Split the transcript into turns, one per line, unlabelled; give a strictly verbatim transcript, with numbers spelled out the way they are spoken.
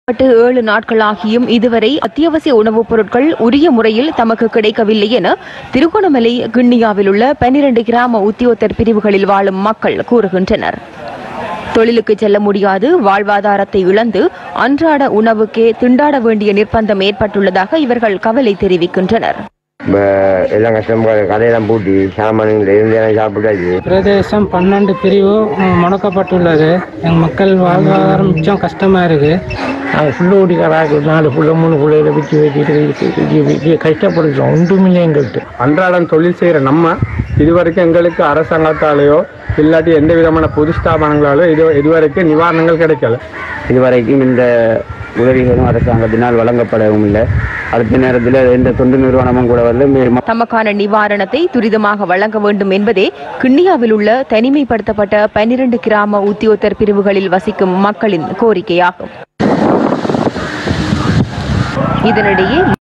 ஏழு நாட்களாகியும் இதுவரை அத்தியாவசிய உணவுப் பொருட்கள் உரிய முறையில் தமக்கு கிடைக்கவில்லை என திருகோணமலை கிண்ணியாவில் உள்ள பன்னிரண்டு கிராம உத்தியோகத்தர் பிரிவுகளில் வாழும் மக்கள் கூறுகின்றனர். தொழிலுக்கு செல்ல முடியாது வாழ்வாதாரத்தை இழந்து அன்றாட உணவுக்கே திண்டாட வேண்டிய நிர்பந்தம் ஏற்பட்டுள்ளதாக இவர்கள் கவலை தெரிவிக்கின்றனர்.
எல்லாம் கஷ்டம், கடையெல்லாம் பூட்டி சாமான்கள் இருந்து சாப்பிட்டாச்சு.
பிரதேசம் பன்னெண்டு பிரிவு முடக்கப்பட்டுள்ளது. எங்கள் மக்கள் வாழ்வாதாரம் மிச்சம் கஷ்டமா இருக்கு.
நாங்கள் புள்ள ஓடிக்காராக நாலு புள்ள மூணு பிள்ளைகளை வச்சு வச்சுட்டு கஷ்டப்படுறோம். ஒன்றுமில்லை எங்கள்கிட்ட.
அன்றாடம் தொழில் செய்கிற நம்ம இதுவரைக்கும் எங்களுக்கு அரசாங்கத்தாலேயோ இல்லாட்டி எந்த விதமான பொது ஸ்தாபனங்களாலோ இது இதுவரைக்கும் நிவாரணங்கள் கிடைக்கல.
இதுவரைக்கும் இந்த உதவிகளும் அரசாங்கத்தினால் வழங்கப்படவும் இல்லை. அடுத்த நேரத்தில் எந்த தொண்டு நிறுவனமும் கூட வந்து
தமக்கான நிவாரணத்தை துரிதமாக வழங்க வேண்டும் என்பதே கிண்ணியாவில் உள்ள தனிமைப்படுத்தப்பட்ட பன்னிரண்டு கிராம உத்தியோகத்தர் பிரிவுகளில் வசிக்கும் மக்களின் கோரிக்கையாகும். இதனிடையே